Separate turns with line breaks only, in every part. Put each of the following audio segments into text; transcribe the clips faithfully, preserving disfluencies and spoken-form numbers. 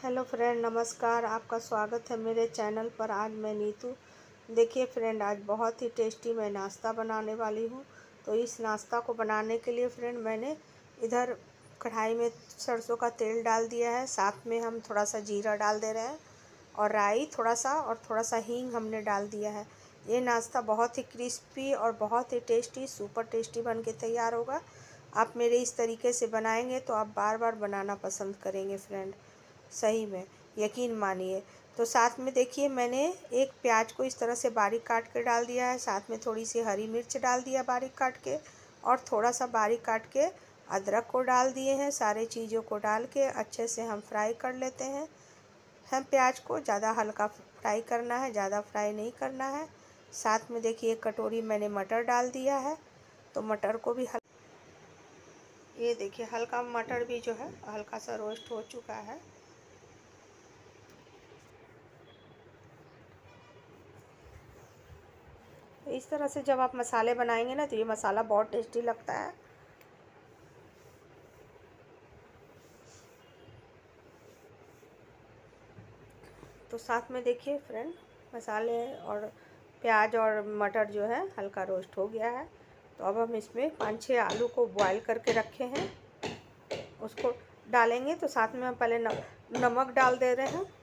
Hello friend, नमस्कार। आपका स्वागत है मेरे चैनल पर। आज मैं नीतू। देखिए फ्रेंड, आज बहुत ही टेस्टी मैं नाश्ता बनाने वाली हूँ। तो इस नाश्ता को बनाने के लिए फ्रेंड मैंने इधर कढ़ाई में सरसों का तेल डाल दिया है। साथ में हम थोड़ा सा जीरा डाल दे रहे हैं और राई थोड़ा सा और थोड़ा सा हींग हमने डाल दिया है। ये नाश्ता बहुत ही क्रिस्पी और बहुत ही टेस्टी, सुपर टेस्टी बन के तैयार होगा। आप मेरे इस तरीके से बनाएंगे तो आप बार बार बनाना पसंद करेंगे फ्रेंड, सही में, यकीन मानिए। तो साथ में देखिए, मैंने एक प्याज को इस तरह से बारीक काट के डाल दिया है। साथ में थोड़ी सी हरी मिर्च डाल दिया बारीक काट के, और थोड़ा सा बारीक काट के अदरक को डाल दिए हैं। सारे चीज़ों को डाल के अच्छे से हम फ्राई कर लेते हैं। हम प्याज को ज़्यादा हल्का फ्राई करना है, ज़्यादा फ्राई नहीं करना है। साथ में देखिए, एक कटोरी मैंने मटर डाल दिया है। तो मटर को भी हल... ये देखिए, हल्का मटर भी जो है हल्का सा रोस्ट हो चुका है। तो इस तरह से जब आप मसाले बनाएंगे ना, तो ये मसाला बहुत टेस्टी लगता है। तो साथ में देखिए फ्रेंड, मसाले और प्याज और मटर जो है हल्का रोस्ट हो गया है। तो अब हम इसमें पाँच छः आलू को बॉईल करके रखे हैं, उसको डालेंगे। तो साथ में हम पहले नमक डाल दे रहे हैं।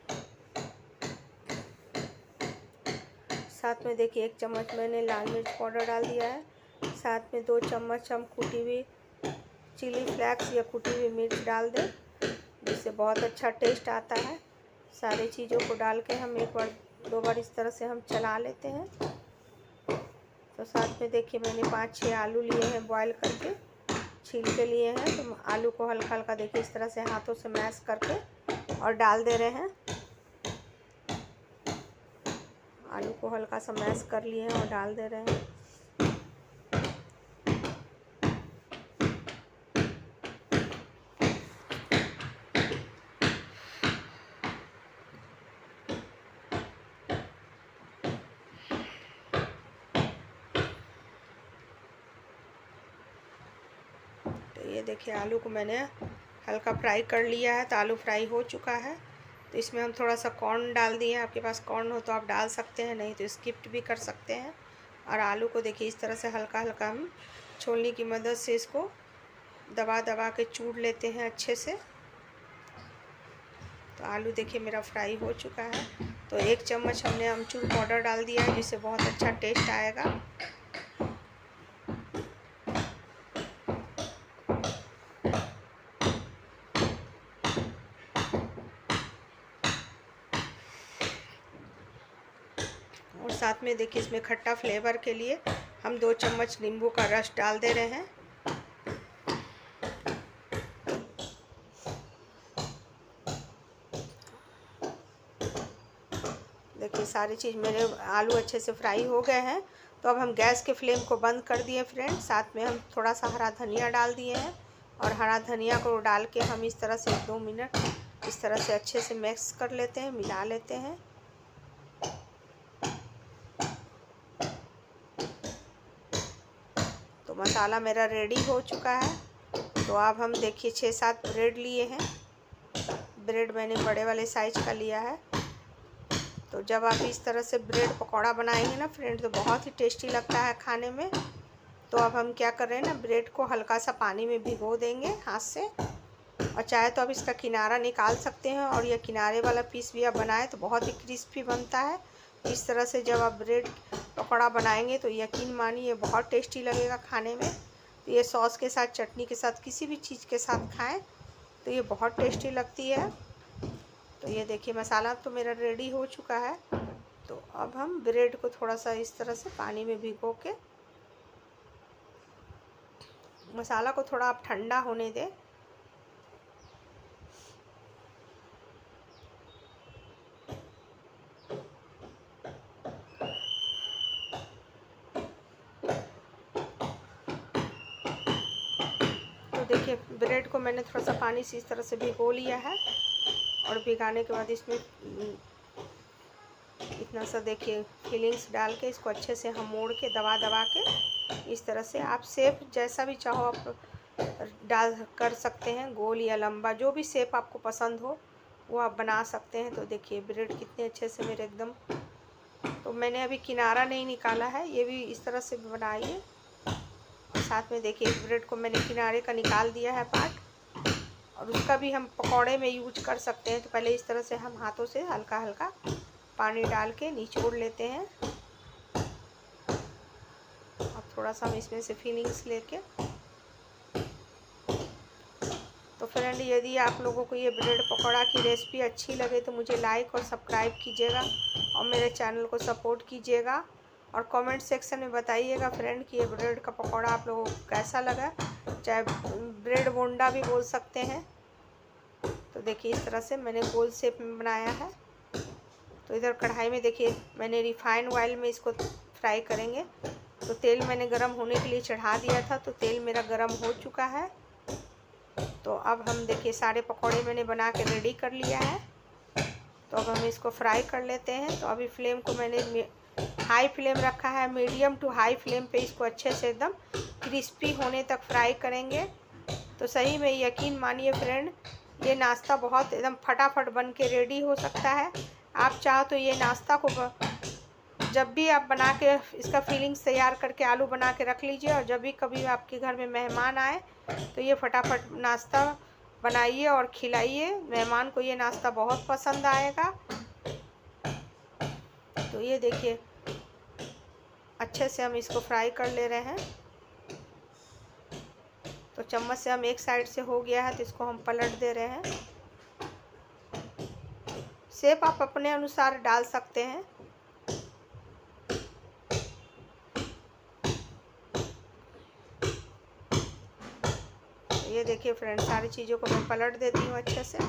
साथ में देखिए, एक चम्मच मैंने लाल मिर्च पाउडर डाल दिया है। साथ में दो चम्मच हम कुटी हुई चिली फ्लेक्स या कुटी हुई मिर्च डाल दें, जिससे बहुत अच्छा टेस्ट आता है। सारी चीज़ों को डाल के हम एक बार दो बार इस तरह से हम चला लेते हैं। तो साथ में देखिए, मैंने पाँच छः आलू लिए हैं, बॉईल करके छील के लिए हैं। तो आलू को हल्का हल्का देखिए इस तरह से हाथों से मैश करके और डाल दे रहे हैं। आलू को हल्का सा मैश कर लिए हैं और डाल दे रहे हैं। तो ये देखिए, आलू को मैंने हल्का फ्राई कर लिया है। तो आलू फ्राई हो चुका है। तो इसमें हम थोड़ा सा कॉर्न डाल दिए हैं। आपके पास कॉर्न हो तो आप डाल सकते हैं, नहीं तो स्किप भी कर सकते हैं। और आलू को देखिए इस तरह से हल्का हल्का हम छोलनी की मदद से इसको दबा दबा के चूर लेते हैं अच्छे से। तो आलू देखिए मेरा फ्राई हो चुका है। तो एक चम्मच हमने अमचूर पाउडर डाल दिया है, जिससे बहुत अच्छा टेस्ट आएगा। और साथ में देखिए, इसमें खट्टा फ्लेवर के लिए हम दो चम्मच नींबू का रस डाल दे रहे हैं। देखिए, सारी चीज़ मेरे आलू अच्छे से फ्राई हो गए हैं। तो अब हम गैस के फ्लेम को बंद कर दिए फ्रेंड। साथ में हम थोड़ा सा हरा धनिया डाल दिए हैं, और हरा धनिया को डाल के हम इस तरह से दो मिनट इस तरह से अच्छे से मिक्स कर लेते हैं, मिला लेते हैं। तो मसाला मेरा रेडी हो चुका है। तो अब हम देखिए, छः सात ब्रेड लिए हैं। ब्रेड मैंने बड़े वाले साइज का लिया है। तो जब आप इस तरह से ब्रेड पकौड़ा बनाएंगे ना फ्रेंड, तो बहुत ही टेस्टी लगता है खाने में। तो अब हम क्या कर रहे हैं ना, ब्रेड को हल्का सा पानी में भिगो देंगे हाथ से। और चाहे तो आप इसका किनारा निकाल सकते हैं, और यह किनारे वाला पीस भी आप बनाएं तो बहुत ही क्रिस्पी बनता है। इस तरह से जब आप ब्रेड पकौड़ा बनाएंगे तो यकीन मानिए बहुत टेस्टी लगेगा खाने में। तो ये सॉस के साथ, चटनी के साथ, किसी भी चीज़ के साथ खाएं तो ये बहुत टेस्टी लगती है। तो ये देखिए, मसाला तो मेरा रेडी हो चुका है। तो अब हम ब्रेड को थोड़ा सा इस तरह से पानी में भिगो के, मसाला को थोड़ा आप ठंडा होने दें। तो देखिए, ब्रेड को मैंने थोड़ा सा पानी से इस तरह से भिगो लिया है, और भिगाने के बाद इसमें इतना सा देखिए फिलिंग्स डाल के इसको अच्छे से हम मोड़ के दबा दबा के इस तरह से आप शेप जैसा भी चाहो आप डाल कर सकते हैं, गोल या लंबा, जो भी शेप आपको पसंद हो वो आप बना सकते हैं। तो देखिए ब्रेड कितने अच्छे से मेरे एकदम, तो मैंने अभी किनारा नहीं निकाला है, ये भी इस तरह से बनाइए। और साथ में देखिए इस ब्रेड को मैंने किनारे का निकाल दिया है पार्ट, और उसका भी हम पकौड़े में यूज कर सकते हैं। तो पहले इस तरह से हम हाथों से हल्का हल्का पानी डाल के निचोड़ लेते हैं, और थोड़ा सा हम इसमें से फीलिंग्स लेके। तो फ्रेंड, यदि आप लोगों को ये ब्रेड पकौड़ा की रेसिपी अच्छी लगे तो मुझे लाइक और सब्सक्राइब कीजिएगा, और मेरे चैनल को सपोर्ट कीजिएगा, और कमेंट सेक्शन में बताइएगा फ्रेंड कि ये ब्रेड का पकौड़ा आप लोगों को कैसा लगा। चाहे ब्रेड बोंडा भी बोल सकते हैं। तो देखिए इस तरह से मैंने गोल शेप में बनाया है। तो इधर कढ़ाई में देखिए मैंने रिफाइंड ऑयल में इसको फ्राई करेंगे। तो तेल मैंने गरम होने के लिए चढ़ा दिया था, तो तेल मेरा गरम हो चुका है। तो अब हम देखिए सारे पकौड़े मैंने बना के रेडी कर लिया है। तो अब हम इसको फ्राई कर लेते हैं। तो अभी फ्लेम को मैंने हाई फ्लेम रखा है, मीडियम टू हाई फ्लेम पे इसको अच्छे से एकदम क्रिस्पी होने तक फ्राई करेंगे। तो सही में यकीन मानिए फ्रेंड, ये नाश्ता बहुत एकदम फटाफट बन के रेडी हो सकता है। आप चाहो तो ये नाश्ता को जब भी आप बना के इसका फीलिंग्स तैयार करके आलू बना के रख लीजिए, और जब भी कभी आपके घर में मेहमान आए तो ये फटाफट नाश्ता बनाइए और खिलाइए। मेहमान को ये नाश्ता बहुत पसंद आएगा। तो ये देखिए अच्छे से हम इसको फ्राई कर ले रहे हैं। तो चम्मच से हम एक साइड से हो गया है तो इसको हम पलट दे रहे हैं। शेप आप अपने अनुसार डाल सकते हैं। ये देखिए फ्रेंड, सारी चीज़ों को मैं पलट देती हूँ अच्छे से,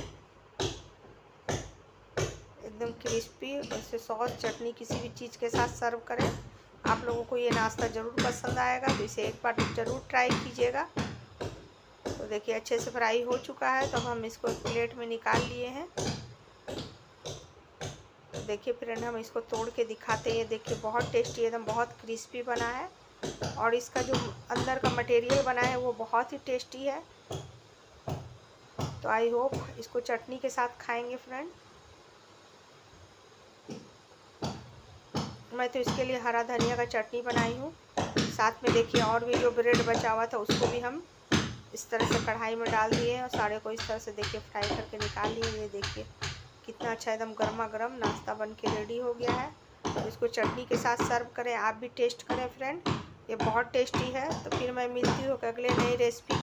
एकदम क्रिस्पी। वैसे सॉस चटनी किसी भी चीज़ के साथ सर्व करें, आप लोगों को ये नाश्ता ज़रूर पसंद आएगा। तो इसे एक बार ज़रूर ट्राई कीजिएगा। तो देखिए अच्छे से फ्राई हो चुका है। तो अब हम इसको एक प्लेट में निकाल लिए हैं। तो देखिए फ्रेंड, हम इसको तोड़ के दिखाते हैं। देखिए बहुत टेस्टी, एकदम बहुत क्रिस्पी बना है, और इसका जो अंदर का मटेरियल बना है वो बहुत ही टेस्टी है। तो आई होप इसको चटनी के साथ खाएंगे फ्रेंड। मैं तो इसके लिए हरा धनिया का चटनी बनाई हूँ। साथ में देखिए और भी जो ब्रेड बचा हुआ था उसको भी हम इस तरह से कढ़ाई में डाल दिए, और सारे को इस तरह से देखिए फ्राई करके निकाल लिए। ये देखिए कितना अच्छा एकदम गर्मा गर्म नाश्ता बन के रेडी हो गया है। तो इसको चटनी के साथ सर्व करें, आप भी टेस्ट करें फ्रेंड, ये बहुत टेस्टी है। तो फिर मैं मिलती हूँ अगले नई रेसिपी।